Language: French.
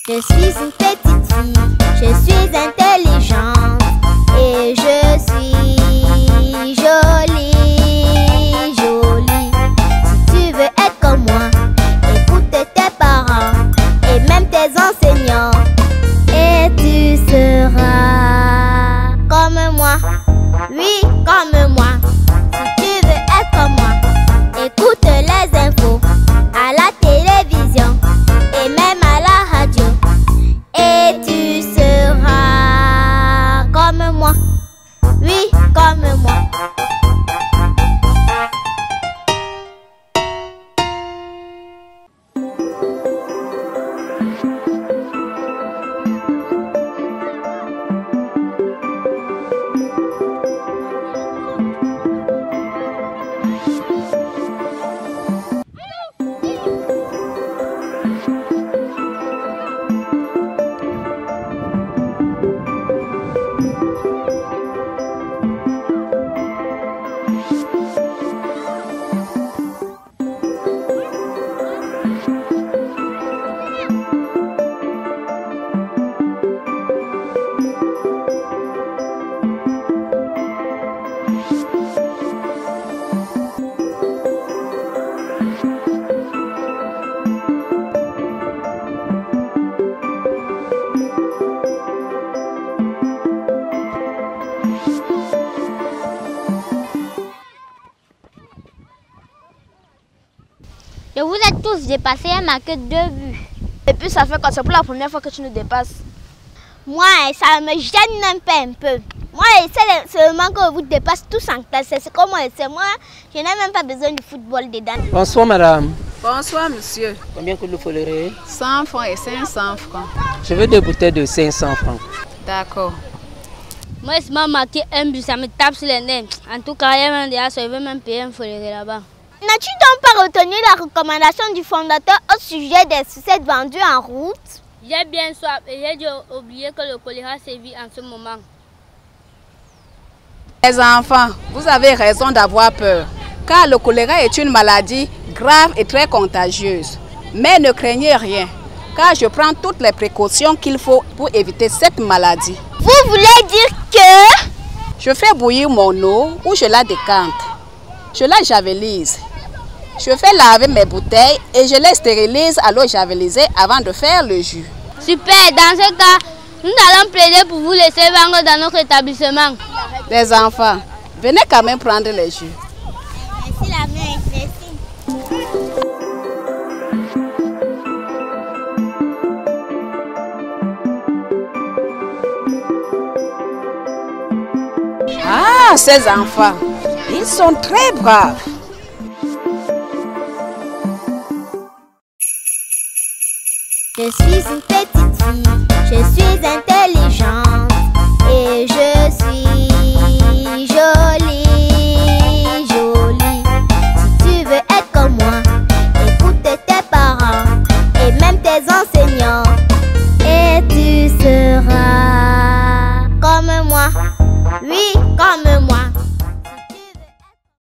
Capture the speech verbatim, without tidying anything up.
Je suis une petite fille, je suis intelligente et je suis jolie, jolie. Si tu veux être comme moi, écoute tes parents et même tes enseignants et tu seras comme moi, oui, comme moi. Si tu veux être comme moi, écoute les infos à la télévision et même à la radio. Et tu seras comme moi, oui, comme moi. Je vous ai tous dépassé, elle m'a que deux buts. Et puis ça fait quand c'est pour la première fois que tu nous dépasses. Moi, ça me gêne un peu, un peu. Moi, c'est seulement que vous dépassez tous en classe. C'est comme moi, c'est moi. Je n'ai même pas besoin du football dedans. Bonsoir madame. Bonsoir monsieur. Combien que vous follerez? cent francs et cinq cents francs. Je veux deux bouteilles de cinq cents francs. D'accord. Moi, il m'a marqué un but, ça me tape sur les nerfs. En tout cas, il y a même déjà, je vais même payer un foléré là-bas. N'as-tu donc pas retenu la recommandation du fondateur au sujet des sucettes vendues en route? J'ai bien soif et j'ai dû oublier que le choléra sévit en ce moment. Les enfants, vous avez raison d'avoir peur, car le choléra est une maladie grave et très contagieuse. Mais ne craignez rien, car je prends toutes les précautions qu'il faut pour éviter cette maladie. Vous voulez dire que? Je fais bouillir mon eau ou je la décante. Je la javelise. Je fais laver mes bouteilles et je les stérilise à l'eau javelisée avant de faire le jus. Super, dans ce cas, nous allons plaider pour vous laisser vendre dans notre établissement. Les enfants, venez quand même prendre les jus. Merci la mère, merci. Ah, ces enfants, ils sont très braves. Je suis une petite fille, je suis intelligente